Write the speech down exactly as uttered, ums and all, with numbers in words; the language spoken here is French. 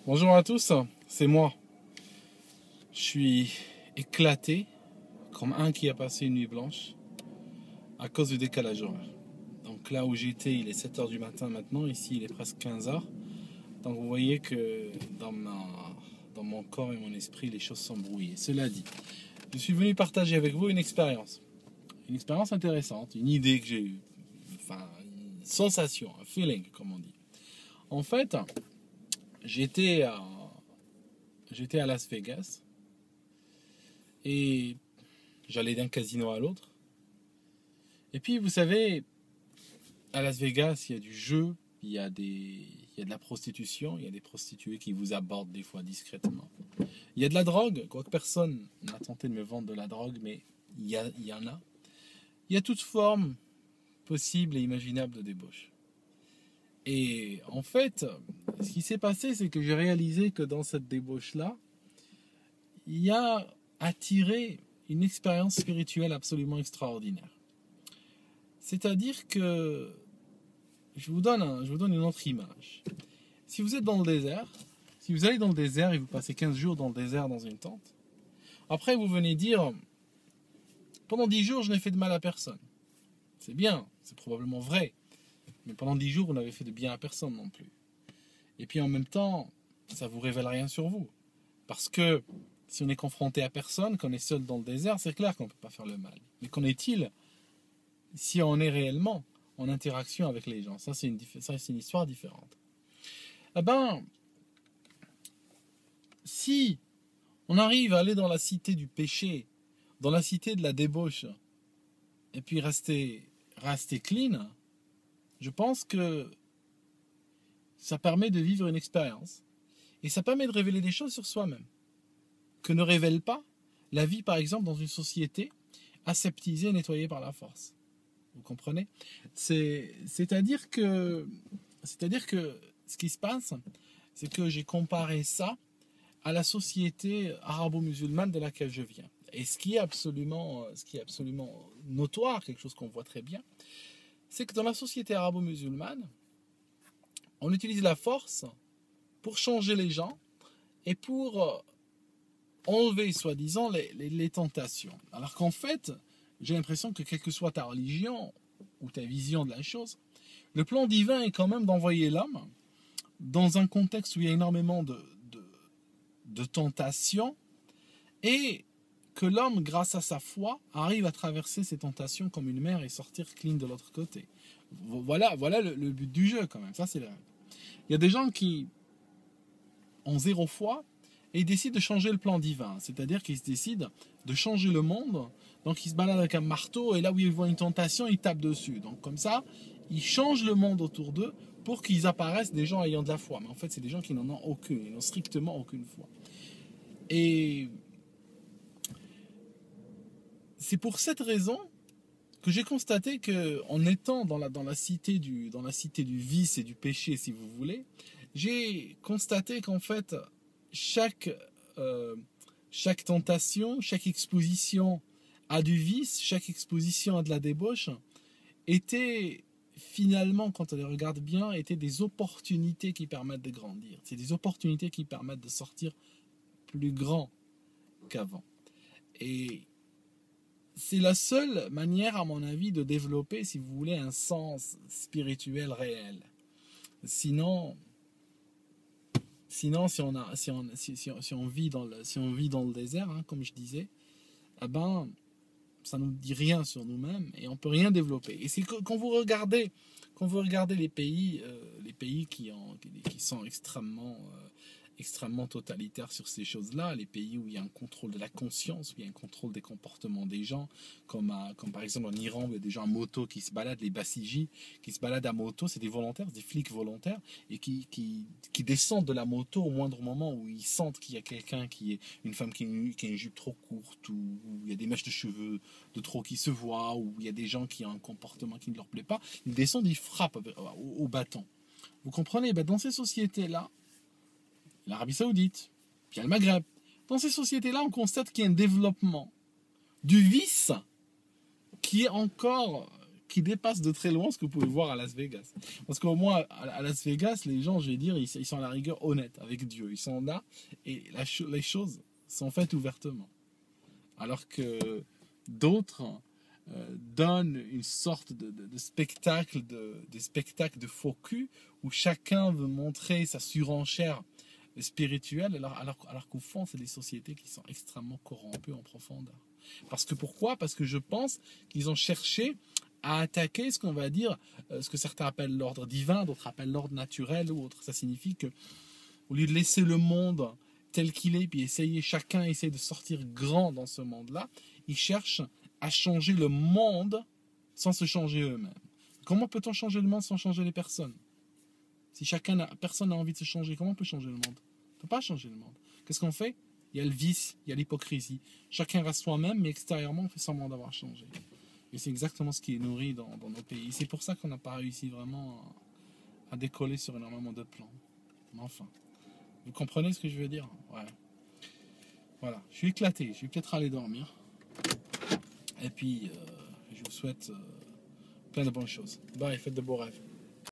Bonjour à tous, c'est moi. Je suis éclaté comme un qui a passé une nuit blanche à cause du décalage horaire. Donc là où j'étais, il est sept heures du matin maintenant, ici il est presque quinze heures. Donc vous voyez que dans, ma, dans mon corps et mon esprit, les choses sont brouillées. Cela dit, je suis venu partager avec vous une expérience. Une expérience intéressante, une idée que j'ai eue. Enfin, une sensation, un feeling comme on dit. En fait, j'étais à, j'étais à Las Vegas. Et j'allais d'un casino à l'autre. Et puis, vous savez, à Las Vegas, il y a du jeu, il y a, des, il y a de la prostitution, il y a des prostituées qui vous abordent des fois discrètement. Il y a de la drogue, quoique personne n'a tenté de me vendre de la drogue, mais il y, a, il y en a. Il y a toute forme possible et imaginable de débauche. Et en fait, ce qui s'est passé, c'est que j'ai réalisé que dans cette débauche-là, il y a attiré une expérience spirituelle absolument extraordinaire. C'est-à-dire que, je vous donne, un, je vous donne une autre image. Si vous êtes dans le désert, si vous allez dans le désert et vous passez quinze jours dans le désert dans une tente, après vous venez dire, pendant dix jours je n'ai fait de mal à personne. C'est bien, c'est probablement vrai, mais pendant dix jours vous n'avez fait de bien à personne non plus. Et puis en même temps, ça ne vous révèle rien sur vous. Parce que si on est confronté à personne, qu'on est seul dans le désert, c'est clair qu'on ne peut pas faire le mal. Mais qu'en est-il si on est réellement en interaction avec les gens? Ça, c'est une, ça, c'est une histoire différente. Eh ben, si on arrive à aller dans la cité du péché, dans la cité de la débauche, et puis rester, rester clean, je pense que ça permet de vivre une expérience. Et ça permet de révéler des choses sur soi-même que ne révèle pas la vie, par exemple, dans une société aseptisée et nettoyée par la force. Vous comprenez? C'est, c'est-à-dire que, c'est-à-dire que ce qui se passe, c'est que j'ai comparé ça à la société arabo-musulmane de laquelle je viens. Et ce qui est absolument, ce qui est absolument notoire, quelque chose qu'on voit très bien, c'est que dans la société arabo-musulmane, on utilise la force pour changer les gens et pour enlever, soi-disant, les, les, les tentations. Alors qu'en fait, j'ai l'impression que quelle que soit ta religion ou ta vision de la chose, le plan divin est quand même d'envoyer l'homme dans un contexte où il y a énormément de, de, de tentations et que l'homme, grâce à sa foi, arrive à traverser ces tentations comme une mer et sortir clean de l'autre côté. Voilà, voilà le, le but du jeu quand même. Ça, c'est la... Il y a des gens qui ont zéro foi et ils décident de changer le plan divin. C'est-à-dire qu'ils se décident de changer le monde. Donc ils se baladent avec un marteau et là où ils voient une tentation, ils tapent dessus. Donc comme ça, ils changent le monde autour d'eux pour qu'ils apparaissent des gens ayant de la foi. Mais en fait, c'est des gens qui n'en ont aucune. Ils n'ont strictement aucune foi. Et c'est pour cette raison que j'ai constaté qu'en étant dans la, dans, la cité du, dans la cité du vice et du péché, si vous voulez, j'ai constaté qu'en fait, chaque, euh, chaque tentation, chaque exposition à du vice, chaque exposition à de la débauche, était finalement, quand on les regarde bien, étaient des opportunités qui permettent de grandir. C'est des opportunités qui permettent de sortir plus grand qu'avant. Et c'est la seule manière, à mon avis, de développer, si vous voulez, un sens spirituel réel. Sinon, sinon si, on a, si, on, si, si, on, si, on vit dans le, si on vit dans le désert, hein, comme je disais, eh ben, ça ne nous dit rien sur nous-mêmes et on ne peut rien développer. Et c'est que, quand vous regardez, quand vous regardez les pays, euh, les pays qui, ont, qui sont extrêmement... Euh, extrêmement totalitaire sur ces choses-là, les pays où il y a un contrôle de la conscience, où il y a un contrôle des comportements des gens, comme, à, comme par exemple en Iran, où il y a des gens à moto qui se baladent, les basijis, qui se baladent à moto, c'est des volontaires, des flics volontaires, et qui, qui, qui descendent de la moto au moindre moment où ils sentent qu'il y a quelqu'un qui est une femme qui a une, qui a une jupe trop courte, ou où il y a des mèches de cheveux de trop qui se voient, ou il y a des gens qui ont un comportement qui ne leur plaît pas, ils descendent, ils frappent au, au bâton. Vous comprenez? Ben dans ces sociétés-là, l'Arabie Saoudite, puis il y a le Maghreb. Dans ces sociétés-là, on constate qu'il y a un développement du vice qui est encore, qui dépasse de très loin ce que vous pouvez voir à Las Vegas. Parce qu'au moins, à Las Vegas, les gens, je vais dire, ils sont à la rigueur honnêtes avec Dieu. Ils sont là et la, les choses sont faites ouvertement. Alors que d'autres euh, donnent une sorte de, de, de spectacle, de, de spectacle de faux cul, où chacun veut montrer sa surenchère spirituelle, alors, alors, alors qu'au fond, c'est des sociétés qui sont extrêmement corrompues en profondeur. Parce que pourquoi? Parce que je pense qu'ils ont cherché à attaquer ce qu'on va dire, euh, ce que certains appellent l'ordre divin, d'autres appellent l'ordre naturel ou autre. Ça signifie que, au lieu de laisser le monde tel qu'il est, puis essayer, chacun essaie de sortir grand dans ce monde-là, ils cherchent à changer le monde sans se changer eux-mêmes. Comment peut-on changer le monde sans changer les personnes? Si chacun n'a, personne n'a envie de se changer, comment on peut changer le monde? On ne peut pas changer le monde. Qu'est-ce qu'on fait? Il y a le vice, il y a l'hypocrisie. Chacun reste soi-même, mais extérieurement, on fait semblant d'avoir changé. Et c'est exactement ce qui est nourri dans, dans nos pays. C'est pour ça qu'on n'a pas réussi vraiment à, à décoller sur énormément de plans. Mais enfin, vous comprenez ce que je veux dire? Ouais. Voilà, je suis éclaté. Je vais peut-être aller dormir. Et puis, euh, je vous souhaite euh, plein de bonnes choses. Bye, faites de beaux rêves.